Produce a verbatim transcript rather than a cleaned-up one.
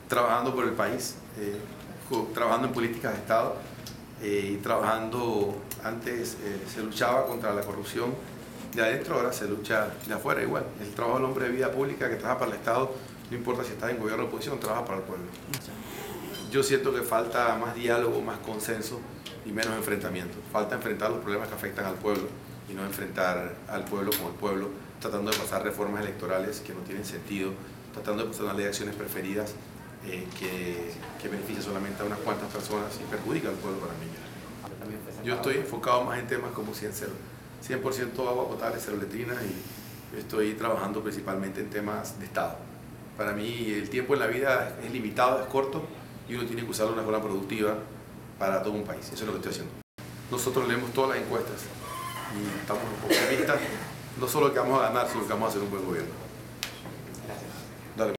trabajando por el país, eh, trabajando en políticas de Estado eh, y trabajando, antes eh, se luchaba contra la corrupción de adentro, ahora se lucha de afuera igual. El trabajo del hombre de vida pública que trabaja para el Estado, no importa si está en gobierno o oposición, trabaja para el pueblo. Yo siento que falta más diálogo, más consenso y menos enfrentamiento. Falta enfrentar los problemas que afectan al pueblo y no enfrentar al pueblo con el pueblo, tratando de pasar reformas electorales que no tienen sentido, tratando de pasar una ley de acciones preferidas eh, que, que beneficia solamente a unas cuantas personas y perjudica al pueblo para mí. Yo estoy enfocado más en temas como cien por ciento agua potable, cero letrinas, y estoy trabajando principalmente en temas de Estado. Para mí el tiempo en la vida es limitado, es corto, y uno tiene que usarlo de una forma productiva para todo un país. Eso es lo que estoy haciendo. Nosotros leemos todas las encuestas y estamos optimistas, no solo que vamos a ganar, sino que vamos a hacer un buen gobierno.